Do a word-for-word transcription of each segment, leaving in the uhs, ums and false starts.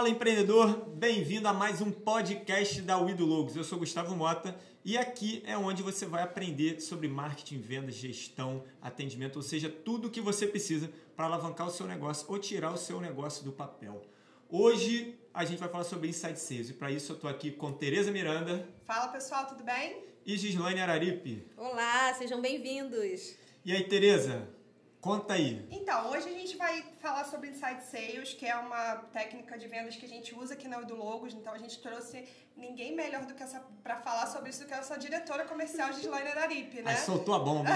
Fala, empreendedor! Bem-vindo a mais um podcast da Wido Logos. Eu sou Gustavo Mota e aqui é onde você vai aprender sobre marketing, vendas, gestão, atendimento, ou seja, tudo o que você precisa para alavancar o seu negócio ou tirar o seu negócio do papel. Hoje a gente vai falar sobre Inside Sales e para isso eu estou aqui com Tereza Miranda. Fala, pessoal, tudo bem? E Gislaine Araripe. Olá, sejam bem-vindos. E aí, Tereza? Conta aí. Então, hoje a gente vai falar sobre Inside Sales, que é uma técnica de vendas que a gente usa aqui na Wido Logos. Então, a gente trouxe ninguém melhor do que essa para falar sobre isso do que a nossa diretora comercial, Gislaine Araripe, né? Aí soltou a bomba.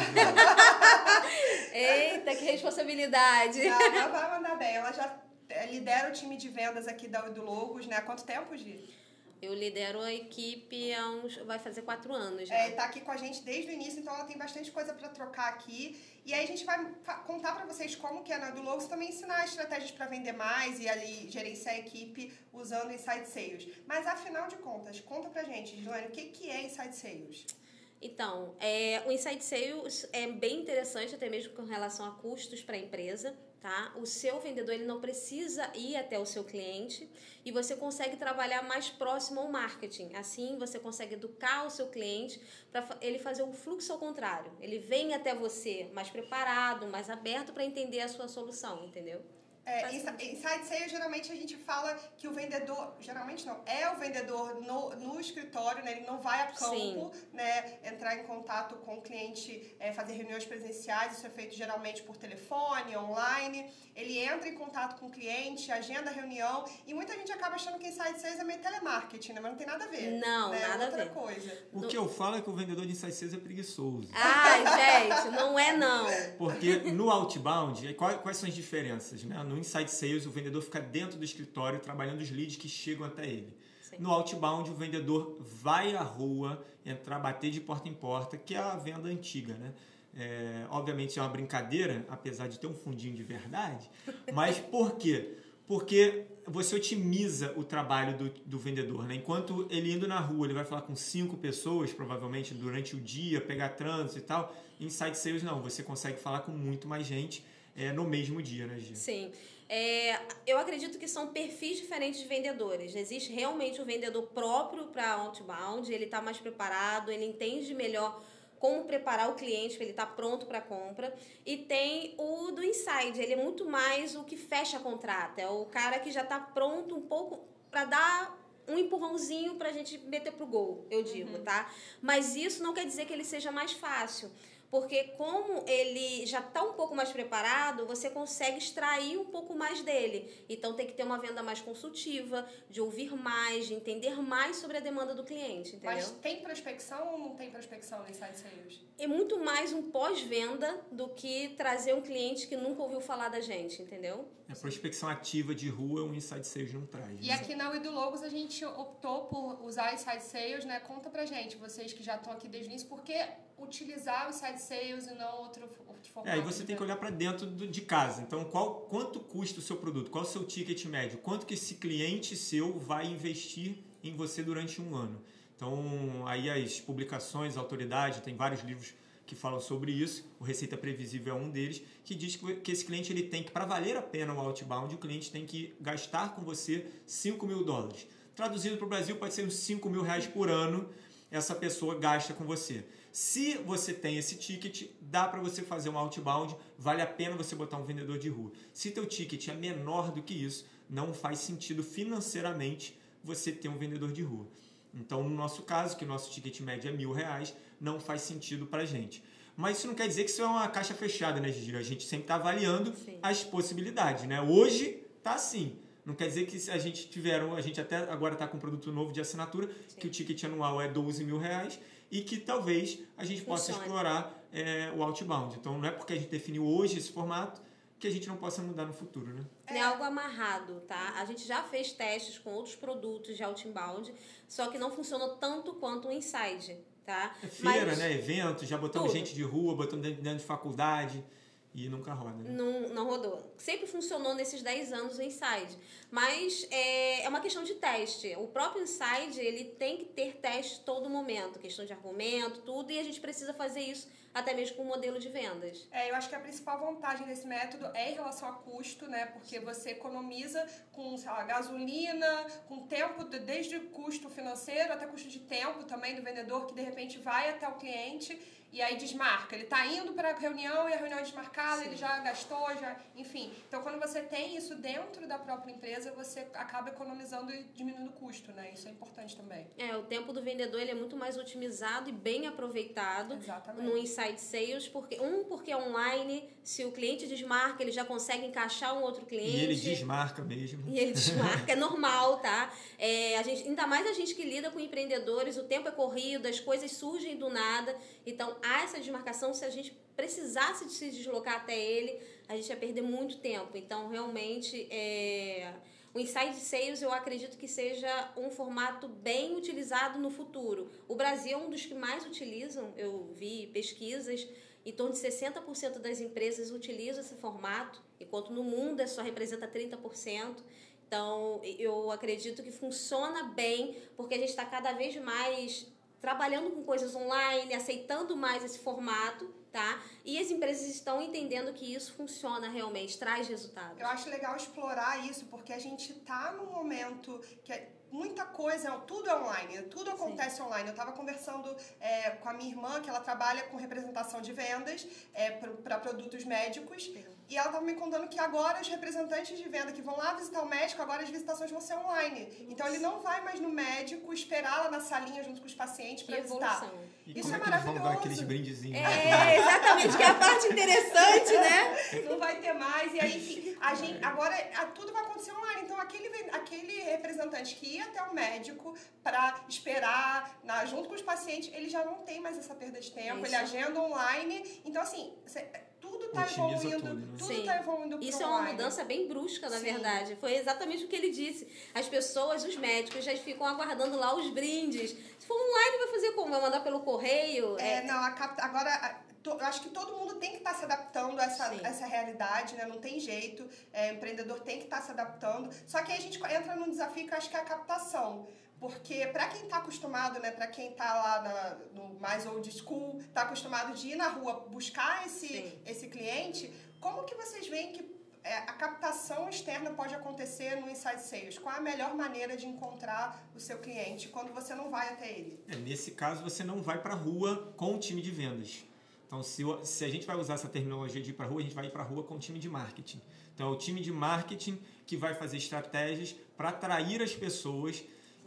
Eita, que responsabilidade. Ela vai mandar bem. Ela já lidera o time de vendas aqui da Wido Logos, né? Há quanto tempo, Gi? Eu lidero a equipe há uns... vai fazer quatro anos já. É, tá aqui com a gente desde o início, então ela tem bastante coisa para trocar aqui. E aí a gente vai contar para vocês como que é na Wido Logos, também ensinar estratégias para vender mais e ali gerenciar a equipe usando Inside Sales. Mas afinal de contas, conta pra gente, Gislaine, o que, que é Inside Sales? Então, é, o Inside Sales é bem interessante, até mesmo com relação a custos para a empresa. Tá? O seu vendedor ele não precisa ir até o seu cliente e você consegue trabalhar mais próximo ao marketing. Assim, você consegue educar o seu cliente para ele fazer um fluxo ao contrário. Ele vem até você mais preparado, mais aberto para entender a sua solução, entendeu? É, Inside Sales, geralmente a gente fala que o vendedor, geralmente não, é o vendedor no, no escritório, né? Ele não vai a campo, né? Entrar em contato com o cliente, é, fazer reuniões presenciais, isso é feito geralmente por telefone, online. Ele entra em contato com o cliente, agenda a reunião e muita gente acaba achando que Inside Sales é meio telemarketing, né? Mas não tem nada a ver. Não, né? nada Outra a ver. Coisa. O que eu falo é que o vendedor de Inside Sales é preguiçoso. Ai, gente, não é não. Porque no outbound, quais são as diferenças, né? No Inside Sales, o vendedor fica dentro do escritório trabalhando os leads que chegam até ele. Sim. No outbound, o vendedor vai à rua, entrar, bater de porta em porta, que é a venda antiga, né? É, obviamente é uma brincadeira, apesar de ter um fundinho de verdade. Mas por quê? Porque você otimiza o trabalho do, do vendedor, né? Enquanto ele indo na rua, ele vai falar com cinco pessoas, provavelmente, durante o dia, pegar trânsito e tal. Inside Sales, não. Você consegue falar com muito mais gente é, no mesmo dia, né, Gia? Sim. É, eu acredito que são perfis diferentes de vendedores. Existe realmente o vendedor próprio para outbound, ele está mais preparado, ele entende melhor como preparar o cliente para ele estar pronto para a compra. E tem o do inside, ele é muito mais o que fecha a contrata, é o cara que já está pronto um pouco para dar um empurrãozinho para a gente meter pro gol, eu digo, uhum. tá? Mas isso não quer dizer que ele seja mais fácil. Porque como ele já está um pouco mais preparado, você consegue extrair um pouco mais dele. Então tem que ter uma venda mais consultiva, de ouvir mais, de entender mais sobre a demanda do cliente, entendeu? Mas tem prospecção ou não tem prospecção no Inside Sales? É muito mais um pós-venda do que trazer um cliente que nunca ouviu falar da gente, entendeu? A prospecção ativa de rua, o Inside Sales não traz. E né? aqui na Wido Logos a gente optou por usar Inside Sales, né? Conta pra gente, vocês que já estão aqui desde o início, por que utilizar o Inside Sales e não outro, outro formato? É, aí você tem que olhar para dentro do, de casa. Então, qual, quanto custa o seu produto? Qual é o seu ticket médio? Quanto que esse cliente seu vai investir em você durante um ano? Então, aí as publicações, a autoridade, tem vários livros que falam sobre isso. O Receita Previsível é um deles, que diz que esse cliente ele tem que, para valer a pena o outbound, o cliente tem que gastar com você cinco mil dólares. Traduzido para o Brasil, pode ser uns cinco mil reais por ano, essa pessoa gasta com você. Se você tem esse ticket, dá para você fazer um outbound, vale a pena você botar um vendedor de rua. Se teu ticket é menor do que isso, não faz sentido financeiramente você ter um vendedor de rua. Então, no nosso caso, que o nosso ticket médio é mil reais, não faz sentido para a gente. Mas isso não quer dizer que isso é uma caixa fechada, né, Gigi? A gente sempre está avaliando Sim. as possibilidades, né? Hoje está assim. Não quer dizer que a gente tiver, a gente até agora está com um produto novo de assinatura, Sim. que o ticket anual é doze mil reais e que talvez a gente Funcione. possa explorar é, o outbound. Então, não é porque a gente definiu hoje esse formato que a gente não possa mudar no futuro, né? É algo amarrado, tá? A gente já fez testes com outros produtos de outbound, só que não funcionou tanto quanto o inside, tá? É feira, Mas, né? Eventos, já botamos tudo. gente de rua, botamos dentro de faculdade. E nunca roda. Né? Não, não rodou. Sempre funcionou nesses dez anos o Inside. Mas é, é uma questão de teste. O próprio Inside, ele tem que ter teste todo momento. Questão de argumento, tudo. E a gente precisa fazer isso até mesmo com o modelo de vendas. É, eu acho que a principal vantagem desse método é em relação a custo, né? Porque você economiza com, sei lá, gasolina, com tempo, desde o custo financeiro até custo de tempo também do vendedor, que de repente vai até o cliente e aí desmarca. Ele está indo para a reunião e a reunião é desmarcada, Sim. ele já gastou, já, enfim. Então, quando você tem isso dentro da própria empresa, você acaba economizando e diminuindo o custo, né? Isso é importante também. É, o tempo do vendedor ele é muito mais otimizado e bem aproveitado Exatamente. no Inside Sales, porque um, porque é online, se o cliente desmarca, ele já consegue encaixar um outro cliente. E ele desmarca mesmo. E ele desmarca, é normal, tá? É, a gente, ainda mais a gente que lida com empreendedores, o tempo é corrido, as coisas surgem do nada, então há essa desmarcação. Se a gente precisasse de se deslocar até ele, a gente ia perder muito tempo. Então, realmente, é... o Inside Sales eu acredito que seja um formato bem utilizado no futuro. O Brasil é um dos que mais utilizam, eu vi pesquisas, em torno de sessenta por cento das empresas utilizam esse formato, enquanto no mundo só representa trinta por cento. Então, eu acredito que funciona bem, porque a gente está cada vez mais trabalhando com coisas online, aceitando mais esse formato, tá? E as empresas estão entendendo que isso funciona realmente, traz resultados. Eu acho legal explorar isso, porque a gente tá num momento que é muita coisa, tudo é online, tudo acontece Sim. online. Eu estava conversando é, com a minha irmã, que ela trabalha com representação de vendas é, para produtos médicos, Sim. e ela estava me contando que agora os representantes de venda que vão lá visitar o médico, agora as visitações vão ser online. Nossa. Então ele não vai mais no médico esperar lá na salinha junto com os pacientes para visitar. E isso como é, é que maravilhoso. Eles vão dar aqueles brindezinhos? É, exatamente, que é a parte interessante, né? Não vai ter mais. E aí, enfim, a gente, agora a, tudo vai acontecer online. Então, aquele, aquele representante que ia até o médico para esperar na, junto com os pacientes, ele já não tem mais essa perda de tempo. Isso. Ele agenda online. Então, assim, cê, tudo está evoluindo. Tudo, né? Tudo está evoluindo pro Isso online. É uma mudança bem brusca, na Sim. verdade. Foi exatamente o que ele disse. As pessoas, os médicos, já ficam aguardando lá os brindes. Se for online, vai fazer como? Vai mandar pelo correio? É, é... não, a capta... agora... Eu acho que todo mundo tem que estar se adaptando a essa, essa realidade, né? Não tem jeito. É, o empreendedor tem que estar se adaptando. Só que aí a gente entra num desafio que eu acho que é a captação. Porque para quem está acostumado, né? Para quem está lá na, no mais old school, está acostumado de ir na rua buscar esse, esse cliente, como que vocês veem que é, a captação externa pode acontecer no Inside Sales? Qual é a melhor maneira de encontrar o seu cliente quando você não vai até ele? É, nesse caso, você não vai para a rua com o time de vendas. Então, se, se a gente vai usar essa terminologia de ir para a rua, a gente vai ir para a rua com o time de marketing. Então, é o time de marketing que vai fazer estratégias para atrair as pessoas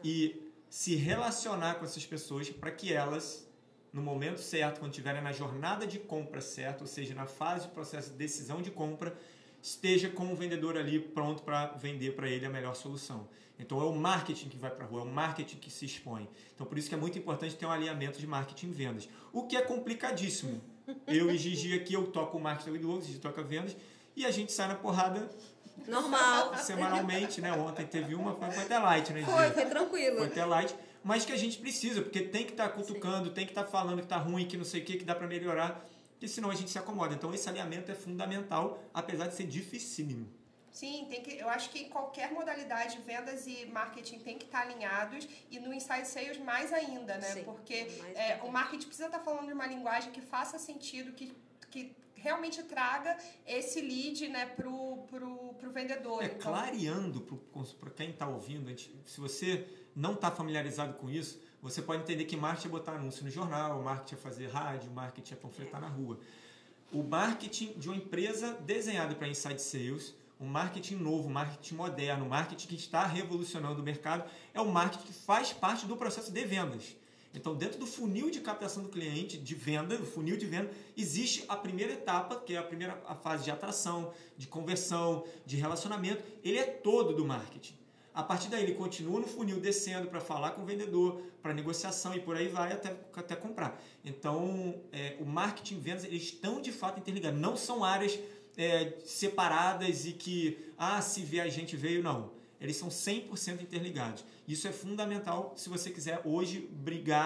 e se relacionar com essas pessoas para que elas, no momento certo, quando estiverem na jornada de compra certa, ou seja, na fase de processo de decisão de compra, esteja com o vendedor ali pronto para vender para ele a melhor solução. Então, é o marketing que vai para a rua, é o marketing que se expõe. Então, por isso que é muito importante ter um alinhamento de marketing e vendas. O que é complicadíssimo. Eu e Gigi aqui, eu toco o marketing do Lucas, Gigi toca vendas, e a gente sai na porrada normal, semanalmente, né? Ontem teve uma, foi, foi até light, né, Gigi? Foi, foi tranquilo. Foi até light, mas que a gente precisa, porque tem que estar tá cutucando, Sim. tem que estar tá falando que está ruim, que não sei o que, que dá para melhorar, porque senão a gente se acomoda. Então, esse alinhamento é fundamental, apesar de ser dificílimo. Sim, tem que, eu acho que em qualquer modalidade, vendas e marketing tem que estar alinhados, e no Inside Sales mais ainda, né? Sim, porque é, o marketing precisa estar falando de uma linguagem que faça sentido, que, que realmente traga esse lead, né, pro, pro, pro vendedor. É, então, clareando para quem está ouvindo, se você não está familiarizado com isso, você pode entender que marketing é botar anúncio no jornal, marketing é fazer rádio, marketing é panfletar na rua. O marketing de uma empresa desenhada para Inside Sales, um marketing novo, marketing moderno, marketing que está revolucionando o mercado, é o marketing que faz parte do processo de vendas. Então, dentro do funil de captação do cliente, de venda, do funil de venda, existe a primeira etapa, que é a primeira a fase de atração, de conversão, de relacionamento. Ele é todo do marketing. A partir daí, ele continua no funil descendo para falar com o vendedor, para negociação e por aí vai até, até comprar. Então, é, o marketing e vendas, eles estão de fato interligados. Não são áreas É, separadas e que, ah, se vê a gente veio, não. Eles são cem por cento interligados. Isso é fundamental se você quiser hoje brigar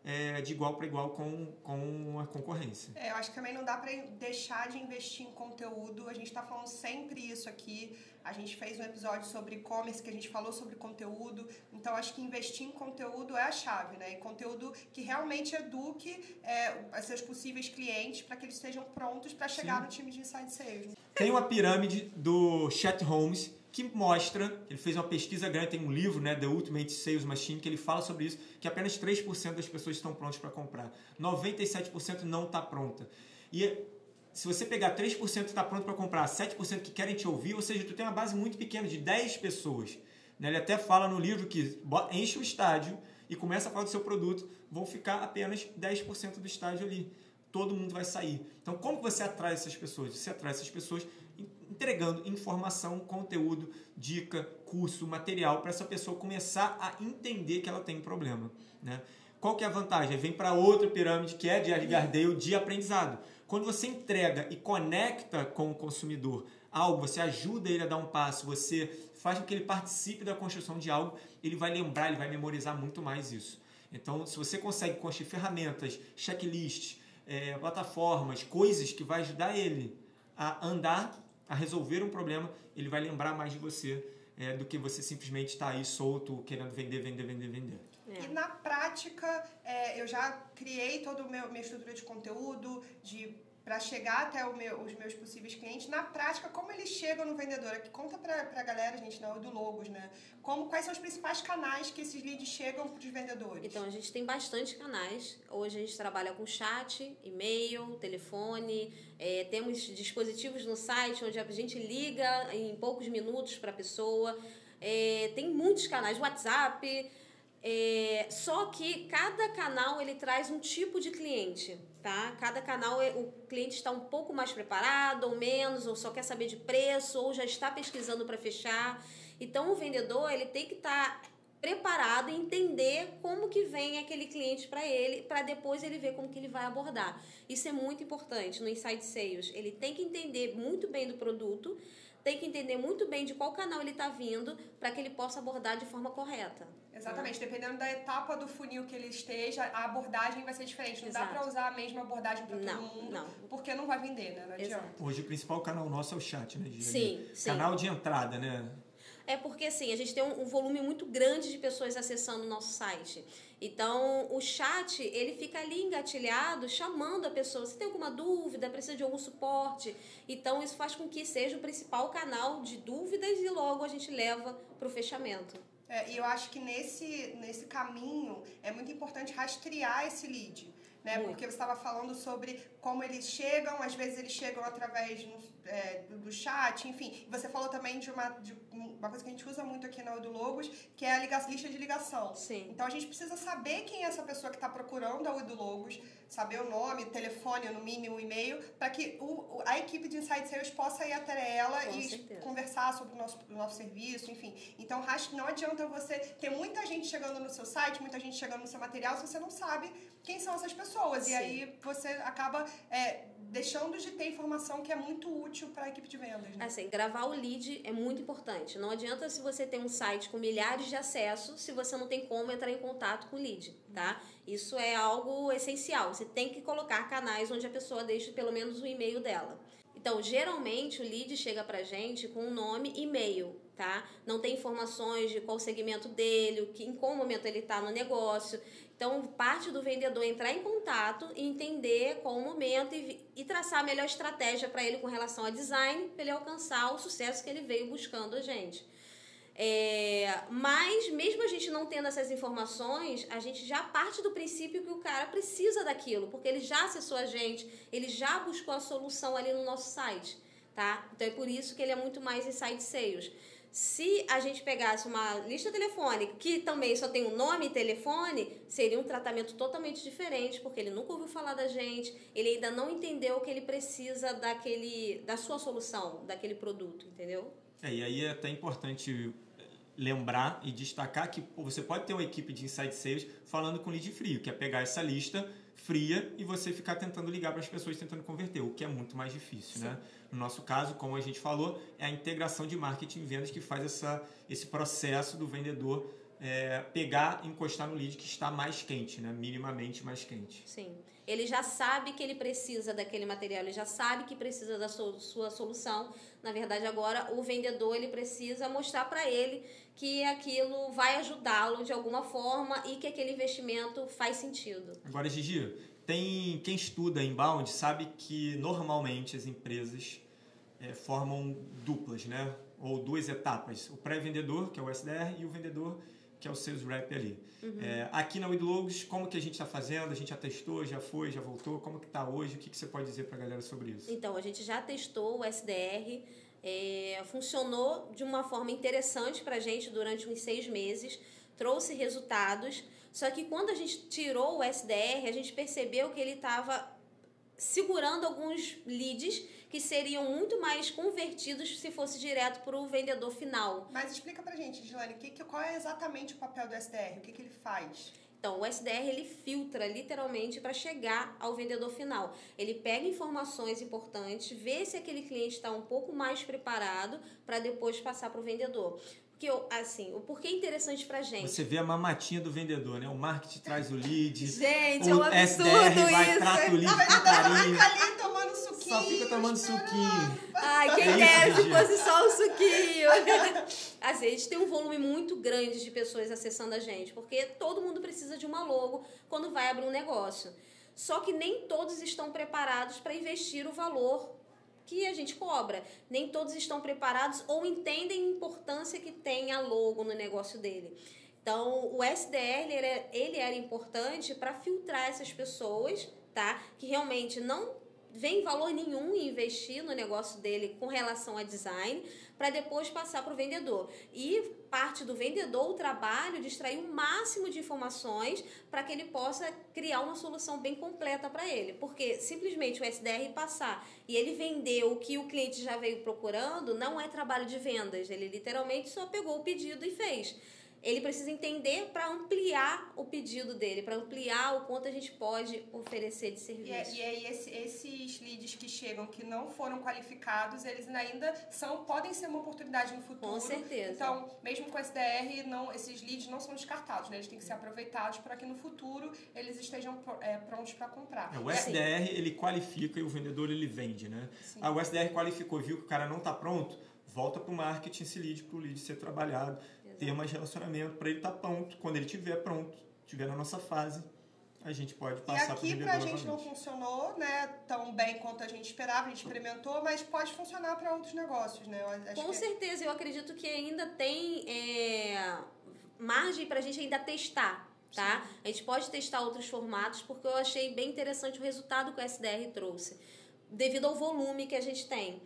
é, de igual para igual com, com a concorrência. É, eu acho que também não dá para deixar de investir em conteúdo. A gente está falando sempre isso aqui. A gente fez um episódio sobre e-commerce que a gente falou sobre conteúdo. Então, acho que investir em conteúdo é a chave, né? E conteúdo que realmente eduque é, os seus possíveis clientes para que eles estejam prontos para chegar Sim. no time de Inside Sales. Tem uma pirâmide do Chet Holmes que mostra, ele fez uma pesquisa grande, tem um livro, né, The Ultimate Sales Machine, que ele fala sobre isso, que apenas três por cento das pessoas estão prontas para comprar. noventa e sete por cento não está pronta. E se você pegar três por cento que está pronto para comprar, sete por cento que querem te ouvir, ou seja, tu tem uma base muito pequena de dez pessoas. Né? Ele até fala no livro que enche o estádio e começa a falar do seu produto, vão ficar apenas dez por cento do estádio ali. Todo mundo vai sair. Então, como você atrai essas pessoas? Você atrai essas pessoas entregando informação, conteúdo, dica, curso, material para essa pessoa começar a entender que ela tem um problema. Né? Qual que é a vantagem? Vem para outra pirâmide que é de Gardale, de aprendizado. Quando você entrega e conecta com o consumidor algo, você ajuda ele a dar um passo, você faz com que ele participe da construção de algo, ele vai lembrar, ele vai memorizar muito mais isso. Então, se você consegue construir ferramentas, checklists, é, plataformas, coisas que vai ajudar ele a andar, a resolver um problema, ele vai lembrar mais de você é, do que você simplesmente estar aí solto, querendo vender, vender, vender, vender. É. E na prática, é, eu já criei toda a minha estrutura de conteúdo, de para chegar até o meu, os meus possíveis clientes. Na prática, como eles chegam no vendedor? Aqui, conta para a galera, gente, não, do Logos, né? Como, quais são os principais canais que esses leads chegam para os vendedores? Então, a gente tem bastante canais. Hoje a gente trabalha com chat, e-mail, telefone. É, temos dispositivos no site onde a gente liga em poucos minutos para a pessoa. É, tem muitos canais, WhatsApp. É, só que cada canal ele traz um tipo de cliente, tá? Cada canal o cliente está um pouco mais preparado ou menos, ou só quer saber de preço, ou já está pesquisando para fechar. Então o vendedor ele tem que estar tá preparado e entender como que vem aquele cliente para ele, para depois ele ver como que ele vai abordar. Isso é muito importante no Inside Sales. Ele tem que entender muito bem do produto, tem que entender muito bem de qual canal ele está vindo para que ele possa abordar de forma correta. Exatamente. Dependendo da etapa do funil que ele esteja, a abordagem vai ser diferente. Não Exato. Dá para usar a mesma abordagem para todo mundo, não. Porque não vai vender, né? Não adianta. Hoje o principal canal nosso é o chat, né, Gigi? Sim, sim. Canal de entrada, né? É porque, assim, a gente tem um, um volume muito grande de pessoas acessando o nosso site. Então, o chat, ele fica ali engatilhado, chamando a pessoa. Se tem alguma dúvida, precisa de algum suporte. Então, isso faz com que seja o principal canal de dúvidas e logo a gente leva para o fechamento. É, e eu acho que nesse, nesse caminho é muito importante rastrear esse lead. Né? Porque você estava falando sobre como eles chegam, às vezes eles chegam através é, do, do chat, enfim. Você falou também de uma, de uma coisa que a gente usa muito aqui na Edu Logos, que é a liga, lista de ligação. Sim. Então a gente precisa saber quem é essa pessoa que está procurando a Edu Logos, saber o nome, o telefone, no mínimo o e-mail, para que o, a equipe de Inside Sales possa ir até ela Com e certeza. conversar sobre o nosso, o nosso serviço, enfim. Então não adianta você ter muita gente chegando no seu site, muita gente chegando no seu material, se você não sabe quem são essas pessoas. Sim. E aí você acaba é, deixando de ter informação que é muito útil para a equipe de vendas. Né? Assim, gravar o lead é muito importante. Não adianta se você tem um site com milhares de acessos se você não tem como entrar em contato com o lead, tá? Isso é algo essencial. Você tem que colocar canais onde a pessoa deixe pelo menos o e-mail dela. Então, geralmente, o lead chega pra gente com um nome e e-mail, tá? Não tem informações de qual segmento dele, o que, em qual momento ele está no negócio. Então, parte do vendedor entrar em contato e entender qual o momento e, e traçar a melhor estratégia para ele com relação a design, para ele alcançar o sucesso que ele veio buscando a gente. É, mas, mesmo a gente não tendo essas informações, a gente já parte do princípio que o cara precisa daquilo, porque ele já acessou a gente, ele já buscou a solução ali no nosso site, tá? Então, é por isso que ele é muito mais Inside Sales. Se a gente pegasse uma lista telefônica que também só tem um nome e telefone, seria um tratamento totalmente diferente, porque ele nunca ouviu falar da gente, ele ainda não entendeu que ele precisa daquele, da sua solução, daquele produto, entendeu? É, e aí é até importante lembrar e destacar que pô, você pode ter uma equipe de Inside Sales falando com lead frio, que é pegar essa lista fria e você ficar tentando ligar para as pessoas, tentando converter, o que é muito mais difícil, né? No nosso caso, como a gente falou, é a integração de marketing e vendas que faz essa, esse processo do vendedor é, pegar e encostar no lead que está mais quente, né? Minimamente mais quente. Sim. Ele já sabe que ele precisa daquele material, ele já sabe que precisa da sua solução. Na verdade, agora o vendedor ele precisa mostrar para ele que aquilo vai ajudá-lo de alguma forma e que aquele investimento faz sentido. Agora, Gigi, tem quem estuda inbound sabe que normalmente as empresas é, formam duplas, né? Ou duas etapas. O pré-vendedor, que é o S D R, e o vendedor, que é o sales rep ali. Uhum. É, aqui na WeDoLogos, como que a gente está fazendo? A gente já testou, já foi, já voltou? Como que está hoje? O que, que você pode dizer para a galera sobre isso? Então, a gente já testou o S D R, é, funcionou de uma forma interessante para a gente durante uns seis meses, trouxe resultados, só que quando a gente tirou o S D R, a gente percebeu que ele estava segurando alguns leads que seriam muito mais convertidos se fosse direto para o vendedor final. Mas explica pra gente, Gislaine, que, que, qual é exatamente o papel do S D R? O que, que ele faz? Então, o S D R ele filtra literalmente para chegar ao vendedor final. Ele pega informações importantes, vê se aquele cliente está um pouco mais preparado para depois passar para o vendedor. Porque, assim, o porquê é interessante pra gente. Você vê a mamatinha do vendedor, né? O marketing traz o lead. Gente, o é um absurdo S D R vai, isso. trata o lead Ah, com carinho. fica ali tomando suquinho. Só fica tomando suquinho. Ai, quem É dera isso, se fosse só o suquinho. Assim, a gente tem um volume muito grande de pessoas acessando a gente, porque todo mundo precisa de uma logo quando vai abrir um negócio. Só que nem todos estão preparados para investir o valor que a gente cobra. Nem todos estão preparados ou entendem a importância que tem a logo no negócio dele. Então, o S D R, ele era, ele era importante para filtrar essas pessoas, tá? Que realmente não vem valor nenhum em investir no negócio dele com relação a design, para depois passar para o vendedor. E parte do vendedor, o trabalho de extrair o máximo de informações para que ele possa criar uma solução bem completa para ele. Porque simplesmente o S D R passar e ele vender o que o cliente já veio procurando não é trabalho de vendas. Ele literalmente só pegou o pedido e fez. Ele precisa entender para ampliar o pedido dele, para ampliar o quanto a gente pode oferecer de serviço. E, e aí esse, esses leads que chegam, que não foram qualificados, eles ainda são, podem ser uma oportunidade no futuro. Com certeza. Então, mesmo com o S D R, não, esses leads não são descartados, né? Eles têm que ser aproveitados para que no futuro eles estejam é, prontos para comprar. É, o S D R, ele qualifica e o vendedor, ele vende, né? Ah, o S D R qualificou, viu que o cara não está pronto, volta para o marketing esse lead, para o lead ser trabalhado. Ter mais relacionamento para ele estar tá pronto. Quando ele estiver pronto, estiver na nossa fase, a gente pode passar para o vendedor. E aqui para a gente não funcionou, né, tão bem quanto a gente esperava, a gente experimentou, mas pode funcionar para outros negócios, né? Eu acho Com que... certeza, eu acredito que ainda tem é, margem para a gente ainda testar, tá? Sim. A gente pode testar outros formatos, porque eu achei bem interessante o resultado que o S D R trouxe, devido ao volume que a gente tem.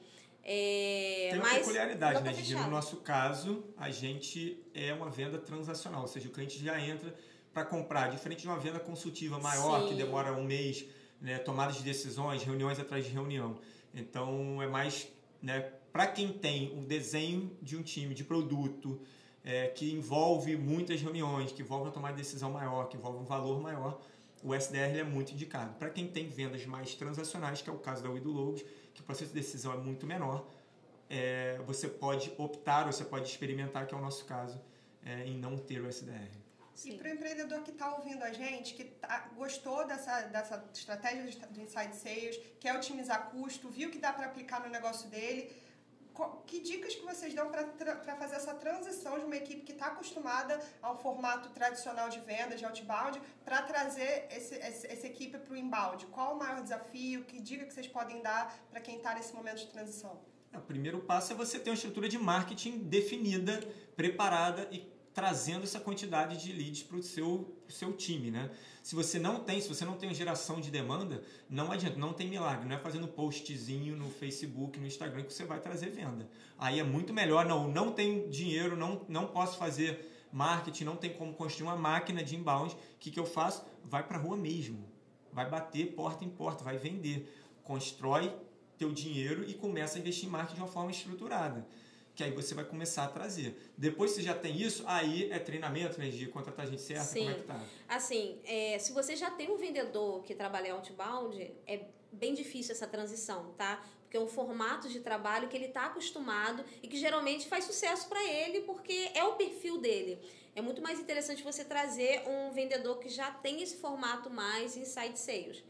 É, tem uma mas peculiaridade, né, Gigi? No nosso caso, a gente é uma venda transacional, ou seja, o cliente já entra para comprar, diferente de uma venda consultiva maior, Sim. que demora um mês, né, tomada de decisões, reuniões atrás de reunião. Então, é mais, né, para quem tem um desenho de um time de produto, é, que envolve muitas reuniões, que envolve uma tomada de decisão maior, que envolve um valor maior, o S D R é muito indicado. Para quem tem vendas mais transacionais, que é o caso da WeDoLogos, que o processo de decisão é muito menor, é, você pode optar, ou você pode experimentar, que é o nosso caso, é, em não ter o S D R. Sim. E para o empreendedor que está ouvindo a gente, que tá, gostou dessa, dessa estratégia do Inside Sales, quer otimizar custo, viu que dá para aplicar no negócio dele, que dicas que vocês dão para fazer essa transição de uma equipe que está acostumada a um formato tradicional de vendas, de outbound, para trazer esse, esse, essa equipe para o inbound? Qual o maior desafio? Que dica que vocês podem dar para quem está nesse momento de transição? O primeiro passo é você ter uma estrutura de marketing definida, preparada e trazendo essa quantidade de leads para o seu, seu time, né? Se você não tem, se você não tem geração de demanda, não adianta, não tem milagre, não é fazendo postzinho no Facebook, no Instagram que você vai trazer venda. Aí é muito melhor, não, não tenho dinheiro, não, não posso fazer marketing, não tem como construir uma máquina de inbound, o que, que eu faço? Vai para a rua mesmo, vai bater porta em porta, vai vender, constrói teu dinheiro e começa a investir em marketing de uma forma estruturada. que aí você vai começar a trazer. Depois que você já tem isso, aí é treinamento, né, de contratar gente certa, Sim. como é que tá? Assim, é, se você já tem um vendedor que trabalha em outbound, é bem difícil essa transição, tá? Porque é um formato de trabalho que ele está acostumado e que geralmente faz sucesso para ele porque é o perfil dele. É muito mais interessante você trazer um vendedor que já tem esse formato mais inside sales.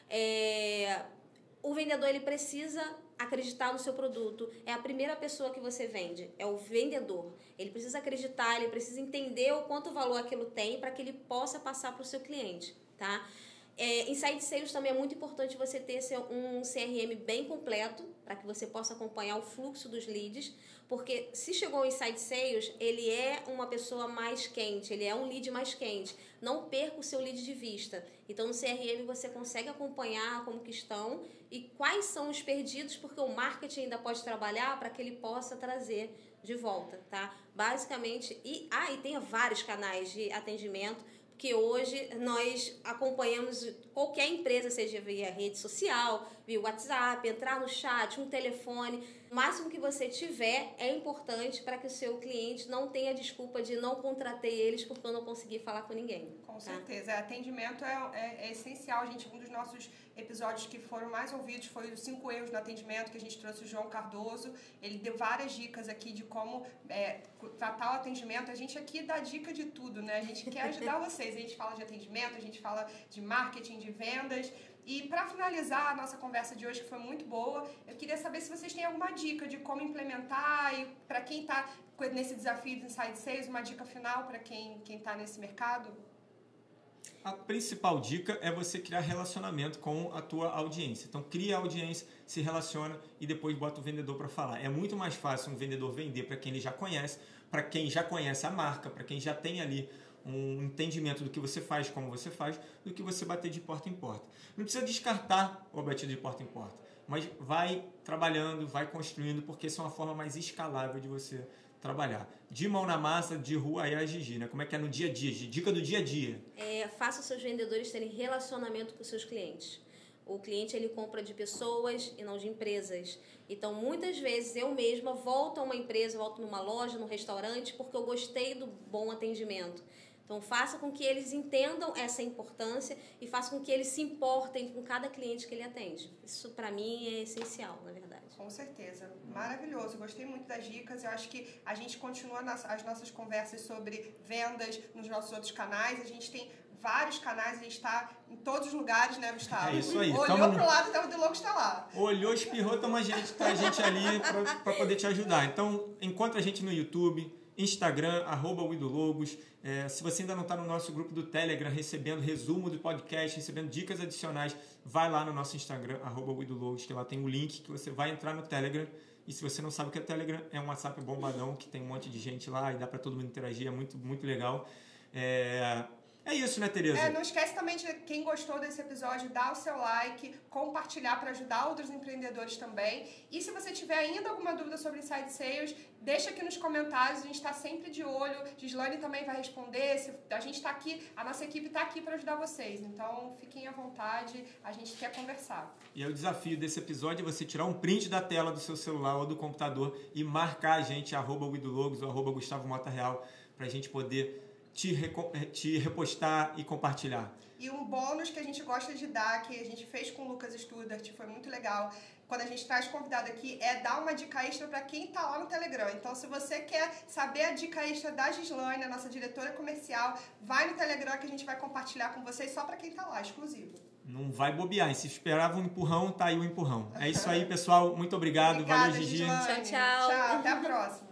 É, o vendedor ele precisa acreditar no seu produto. É a primeira pessoa que você vende, é o vendedor. Ele precisa acreditar, ele precisa entender o quanto valor aquilo tem para que ele possa passar para o seu cliente, tá? É, inside Sales também é muito importante você ter um C R M bem completo para que você possa acompanhar o fluxo dos leads, porque se chegou o Inside Sales, ele é uma pessoa mais quente, ele é um lead mais quente. Não perca o seu lead de vista. Então, no C R M você consegue acompanhar como que estão e quais são os perdidos, porque o marketing ainda pode trabalhar para que ele possa trazer de volta, tá? Basicamente, e, ah, e tem vários canais de atendimento, que hoje nós acompanhamos qualquer empresa, seja via rede social, via WhatsApp, entrar no chat, um telefone. O máximo que você tiver é importante para que o seu cliente não tenha desculpa de não contratei eles porque eu não consegui falar com ninguém. Com tá? certeza. Atendimento é, é, é essencial. A gente, um dos nossos episódios que foram mais ouvidos foi os cinco erros no atendimento, que a gente trouxe o João Cardoso. Ele deu várias dicas aqui de como é, tratar o atendimento. A gente aqui dá dica de tudo, né? A gente quer ajudar vocês. A gente fala de atendimento, a gente fala de marketing, de vendas. E para finalizar a nossa conversa de hoje, que foi muito boa, eu queria saber se vocês têm alguma dica de como implementar e para quem está nesse desafio do Inside Sales, uma dica final para quem quem está nesse mercado? A principal dica é você criar relacionamento com a tua audiência. Então, cria a audiência, se relaciona e depois bota o vendedor para falar. É muito mais fácil um vendedor vender para quem ele já conhece, para quem já conhece a marca, para quem já tem ali um entendimento do que você faz, como você faz, do que você bater de porta em porta. Não precisa descartar o batido de porta em porta, mas vai trabalhando, vai construindo, porque essa é uma forma mais escalável de você trabalhar. De mão na massa, de rua aí a Gigi, né? Como é que é no dia a dia? Dica do dia a dia. É, faça os seus vendedores terem relacionamento com os seus clientes. O cliente ele compra de pessoas e não de empresas. Então, muitas vezes eu mesma volto a uma empresa, volto numa loja, num restaurante, porque eu gostei do bom atendimento. Então, faça com que eles entendam essa importância e faça com que eles se importem com cada cliente que ele atende. Isso, para mim, é essencial, na verdade. Com certeza. Maravilhoso. Gostei muito das dicas. Eu acho que a gente continua nas, as nossas conversas sobre vendas nos nossos outros canais. A gente tem vários canais, a gente está em todos os lugares, né, Gustavo? É isso aí. Olhou Tamo... pro lado, o Louco está lá. Olhou, espirrou, tamo a gente, tá a gente ali para poder te ajudar. Então, encontra a gente no YouTube, Instagram, arroba Widologos. É, se você ainda não está no nosso grupo do Telegram, recebendo resumo do podcast, recebendo dicas adicionais, vai lá no nosso Instagram, arroba Widologos, que lá tem o link que você vai entrar no Telegram. E se você não sabe o que é Telegram, é um WhatsApp bombadão, que tem um monte de gente lá e dá para todo mundo interagir, é muito, muito legal. É... É isso, né, Tereza? É, não esquece também de quem gostou desse episódio, dar o seu like, compartilhar para ajudar outros empreendedores também. E se você tiver ainda alguma dúvida sobre Inside Sales, deixa aqui nos comentários, a gente está sempre de olho. Gislane também vai responder. Se a gente está aqui, a nossa equipe está aqui para ajudar vocês. Então, fiquem à vontade, a gente quer conversar. E aí, o desafio desse episódio é você tirar um print da tela do seu celular ou do computador e marcar a gente, arroba Widologos ou arroba Gustavo Mota Real, para a gente poder Te, te repostar e compartilhar. E um bônus que a gente gosta de dar, que a gente fez com o Lucas Studart, foi muito legal, quando a gente traz convidado aqui, é dar uma dica extra para quem está lá no Telegram. Então, se você quer saber a dica extra da Gislane, a nossa diretora comercial, vai no Telegram que a gente vai compartilhar com vocês só para quem está lá, exclusivo. Não vai bobear. E se esperava um empurrão, tá aí o empurrão. É isso aí, pessoal. Muito obrigado. Obrigada, Valeu, Gigi. Gislane. Tchau, tchau. Tchau, até a próxima.